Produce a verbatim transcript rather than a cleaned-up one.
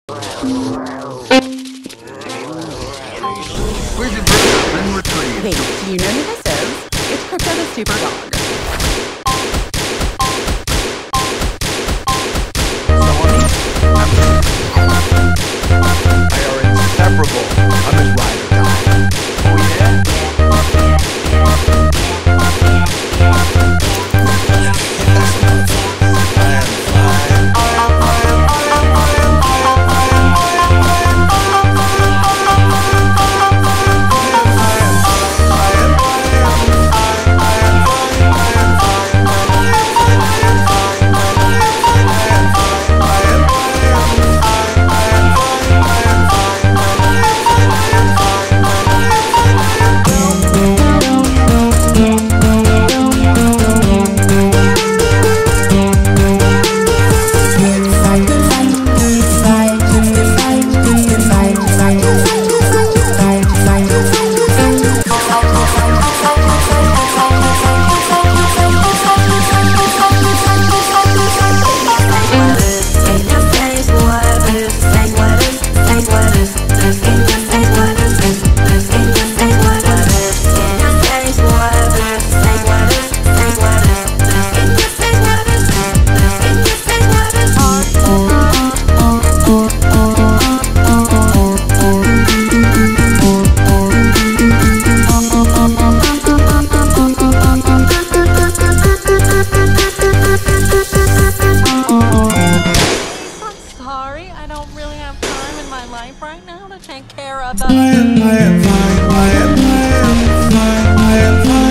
Hey, do you know who this is? It's Crypto the Super Dog. They are inseparable. I'm his ride or die. Oh yeah? I am fine. Sorry, I don't really have time in my life right now to take care of I am, I am fine, I am, I am fine, I am fine.